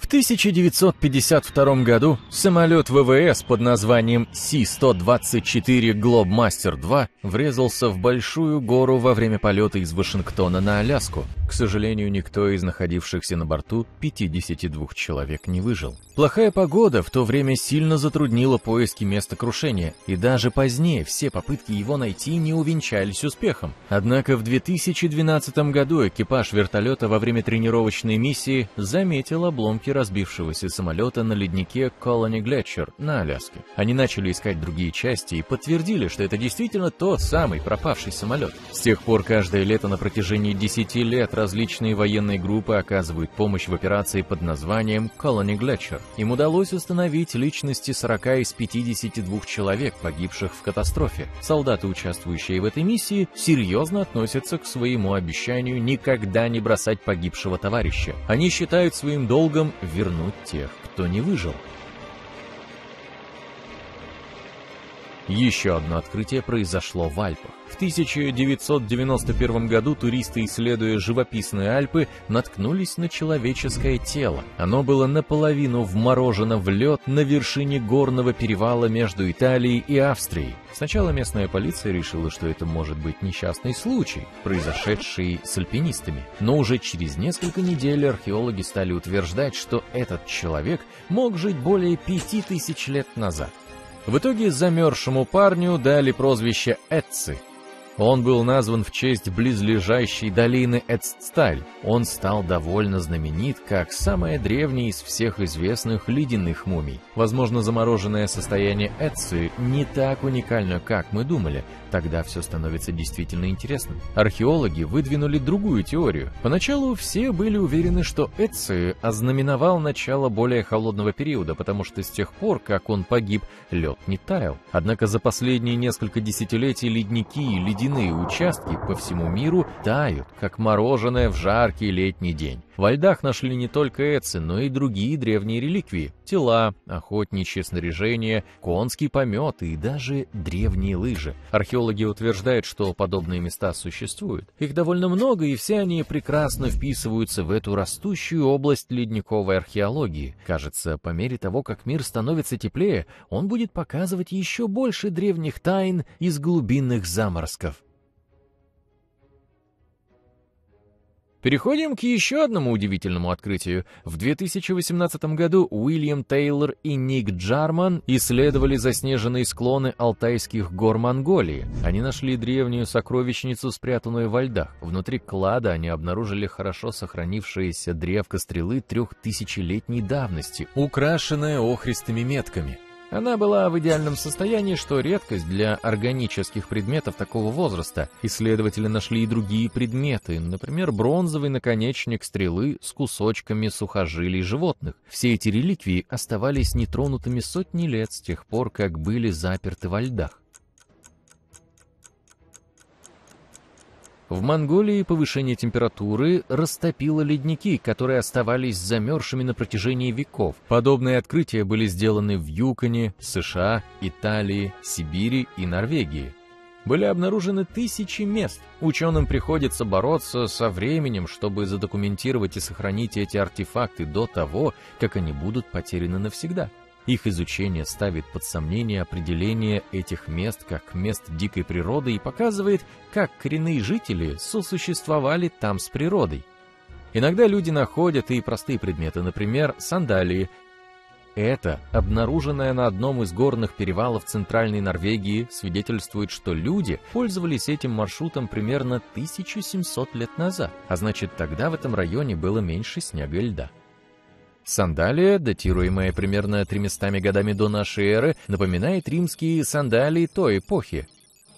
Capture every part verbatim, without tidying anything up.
В тысяча девятьсот пятьдесят втором году самолет ВВС под названием Си сто двадцать четыре Globemaster два врезался в большую гору во время полета из Вашингтона на Аляску. К сожалению, никто из находившихся на борту пятидесяти двух человек не выжил. Плохая погода в то время сильно затруднила поиски места крушения, и даже позднее все попытки его найти не увенчались успехом. Однако в две тысячи двенадцатом году экипаж вертолета во время тренировочной миссии заметил обломки разбившегося самолета на леднике Colony Glacier на Аляске. Они начали искать другие части и подтвердили, что это действительно тот самый пропавший самолет. С тех пор каждое лето на протяжении десяти лет различные военные группы оказывают помощь в операции под названием Colony Glacier. Им удалось установить личности сорока из пятидесяти двух человек, погибших в катастрофе. Солдаты, участвующие в этой миссии, серьезно относятся к своему обещанию никогда не бросать погибшего товарища. Они считают своим долгом вернуть тех, кто не выжил. Еще одно открытие произошло в Альпах. В тысяча девятьсот девяносто первом году туристы, исследуя живописные Альпы, наткнулись на человеческое тело. Оно было наполовину вморожено в лед на вершине горного перевала между Италией и Австрией. Сначала местная полиция решила, что это может быть несчастный случай, произошедший с альпинистами. Но уже через несколько недель археологи стали утверждать, что этот человек мог жить более пяти тысяч лет назад. В итоге замерзшему парню дали прозвище Эцци. Он был назван в честь близлежащей долины Эццталь. Он стал довольно знаменит как самая древняя из всех известных ледяных мумий. Возможно, замороженное состояние Эцци не так уникально, как мы думали. Тогда все становится действительно интересным. Археологи выдвинули другую теорию. Поначалу все были уверены, что Эцци ознаменовал начало более холодного периода, потому что с тех пор, как он погиб, лед не таял. Однако за последние несколько десятилетий ледники и ледяные участки по всему миру тают, как мороженое в жаркий летний день. Во льдах нашли не только Эцци, но и другие древние реликвии. Тела, охотничье снаряжение, конский помет и даже древние лыжи. Археологи утверждают, что подобные места существуют. Их довольно много, и все они прекрасно вписываются в эту растущую область ледниковой археологии. Кажется, по мере того, как мир становится теплее, он будет показывать еще больше древних тайн из глубинных заморозков. Переходим к еще одному удивительному открытию. В две тысячи восемнадцатом году Уильям Тейлор и Ник Джарман исследовали заснеженные склоны Алтайских гор Монголии. Они нашли древнюю сокровищницу, спрятанную во льдах. Внутри клада они обнаружили хорошо сохранившееся древко стрелы трехтысячелетней давности, украшенное охристыми метками. Она была в идеальном состоянии, что редкость для органических предметов такого возраста. Исследователи нашли и другие предметы, например, бронзовый наконечник стрелы с кусочками сухожилий животных. Все эти реликвии оставались нетронутыми сотни лет с тех пор, как были заперты во льдах. В Монголии повышение температуры растопило ледники, которые оставались замерзшими на протяжении веков. Подобные открытия были сделаны в Юконе, США, Италии, Сибири и Норвегии. Были обнаружены тысячи мест. Ученым приходится бороться со временем, чтобы задокументировать и сохранить эти артефакты до того, как они будут потеряны навсегда. Их изучение ставит под сомнение определение этих мест как мест дикой природы и показывает, как коренные жители сосуществовали там с природой. Иногда люди находят и простые предметы, например, сандалии. Это, обнаруженное на одном из горных перевалов Центральной Норвегии, свидетельствует, что люди пользовались этим маршрутом примерно тысячу семьсот лет назад, а значит, тогда в этом районе было меньше снега и льда. Сандалия, датируемая примерно тремястами годами до нашей эры, напоминает римские сандалии той эпохи.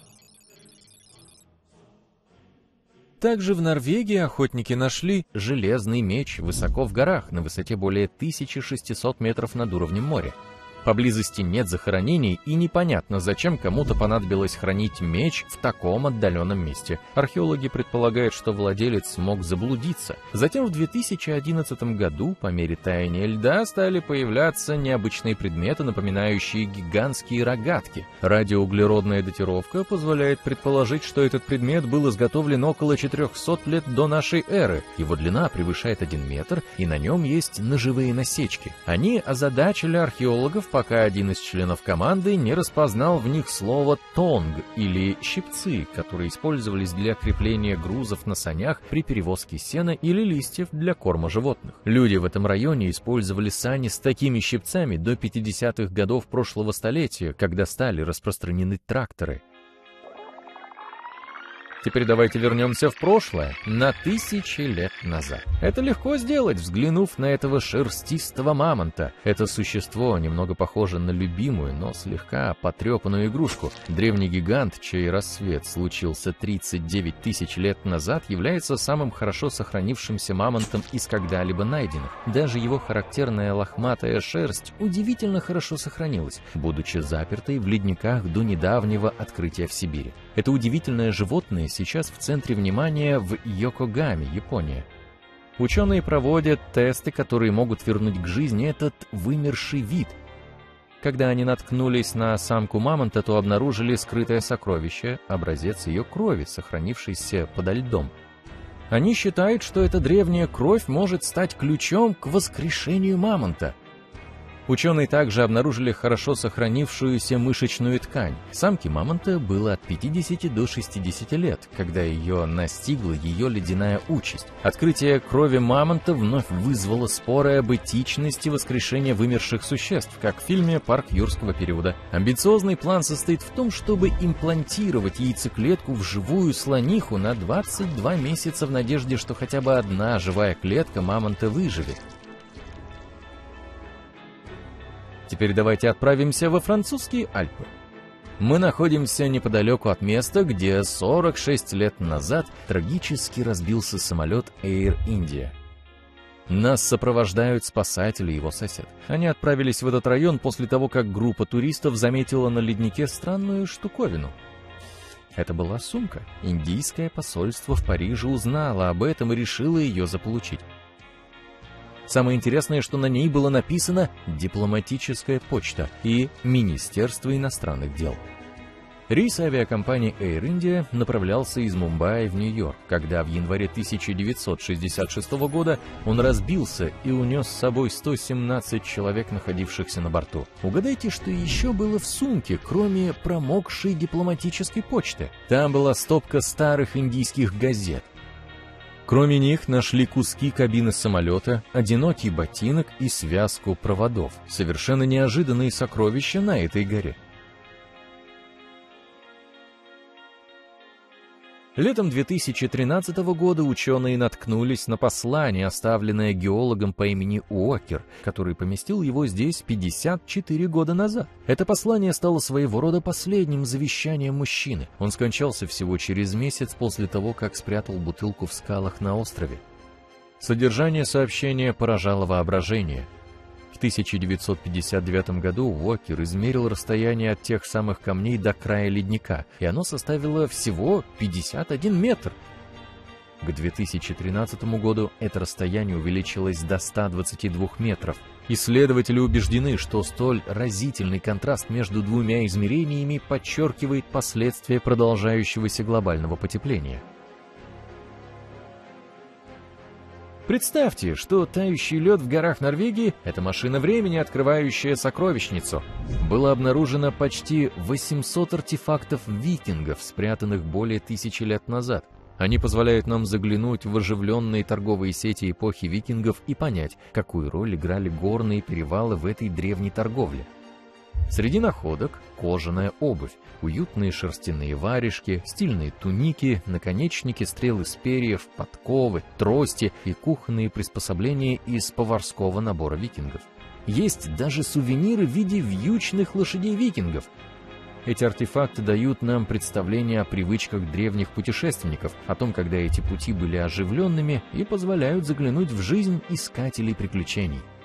Также в Норвегии охотники нашли железный меч высоко в горах, на высоте более тысячи шестисот метров над уровнем моря. Поблизости нет захоронений, и непонятно, зачем кому-то понадобилось хранить меч в таком отдаленном месте. Археологи предполагают, что владелец мог заблудиться. Затем в две тысячи одиннадцатом году, по мере таяния льда, стали появляться необычные предметы, напоминающие гигантские рогатки. Радиоуглеродная датировка позволяет предположить, что этот предмет был изготовлен около четырехсот лет до нашей эры. Его длина превышает один метр, и на нем есть ножевые насечки. Они озадачили археологов, пока один из членов команды не распознал в них слово «тонг» или «щипцы», которые использовались для крепления грузов на санях при перевозке сена или листьев для корма животных. Люди в этом районе использовали сани с такими щипцами до пятидесятых годов прошлого столетия, когда стали распространены тракторы. Теперь давайте вернемся в прошлое, на тысячи лет назад. Это легко сделать, взглянув на этого шерстистого мамонта. Это существо немного похоже на любимую, но слегка потрепанную игрушку. Древний гигант, чей рассвет случился тридцать девять тысяч лет назад, является самым хорошо сохранившимся мамонтом из когда-либо найденных. Даже его характерная лохматая шерсть удивительно хорошо сохранилась, будучи запертой в ледниках до недавнего открытия в Сибири. Это удивительное животное сейчас в центре внимания в Йокогаме, Япония. Ученые проводят тесты, которые могут вернуть к жизни этот вымерший вид. Когда они наткнулись на самку мамонта, то обнаружили скрытое сокровище, образец ее крови, сохранившийся подо льдом. Они считают, что эта древняя кровь может стать ключом к воскрешению мамонта. Ученые также обнаружили хорошо сохранившуюся мышечную ткань. Самке мамонта было от пятидесяти до шестидесяти лет, когда ее настигла ее ледяная участь. Открытие крови мамонта вновь вызвало споры об этичности воскрешения вымерших существ, как в фильме «Парк юрского периода». Амбициозный план состоит в том, чтобы имплантировать яйцеклетку в живую слониху на двадцать два месяца в надежде, что хотя бы одна живая клетка мамонта выживет. Теперь давайте отправимся во французские Альпы. Мы находимся неподалеку от места, где сорок шесть лет назад трагически разбился самолет Air India. Нас сопровождают спасатели и его сосед. Они отправились в этот район после того, как группа туристов заметила на леднике странную штуковину. Это была сумка. Индийское посольство в Париже узнало об этом и решило ее заполучить. Самое интересное, что на ней было написано «Дипломатическая почта» и «Министерство иностранных дел». Рейс авиакомпании Air India направлялся из Мумбаи в Нью-Йорк, когда в январе тысяча девятьсот шестьдесят шестого года он разбился и унес с собой сто семнадцать человек, находившихся на борту. Угадайте, что еще было в сумке, кроме промокшей дипломатической почты? Там была стопка старых индийских газет. Кроме них нашли куски кабины самолета, одинокий ботинок и связку проводов. Совершенно неожиданные сокровища на этой горе. Летом две тысячи тринадцатого года ученые наткнулись на послание, оставленное геологом по имени Уокер, который поместил его здесь пятьдесят четыре года назад. Это послание стало своего рода последним завещанием мужчины. Он скончался всего через месяц после того, как спрятал бутылку в скалах на острове. Содержание сообщения поражало воображение. В тысяча девятьсот пятьдесят девятом году Уокер измерил расстояние от тех самых камней до края ледника, и оно составило всего пятьдесят один метр. К две тысячи тринадцатому году это расстояние увеличилось до ста двадцати двух метров. Исследователи убеждены, что столь разительный контраст между двумя измерениями подчеркивает последствия продолжающегося глобального потепления. Представьте, что тающий лед в горах Норвегии – это машина времени, открывающая сокровищницу. Было обнаружено почти восемьсот артефактов викингов, спрятанных более тысячи лет назад. Они позволяют нам заглянуть в оживленные торговые сети эпохи викингов и понять, какую роль играли горные перевалы в этой древней торговле. Среди находок – кожаная обувь, уютные шерстяные варежки, стильные туники, наконечники стрел из перьев, подковы, трости и кухонные приспособления из поварского набора викингов. Есть даже сувениры в виде вьючных лошадей викингов. Эти артефакты дают нам представление о привычках древних путешественников, о том, когда эти пути были оживленными, и позволяют заглянуть в жизнь искателей приключений.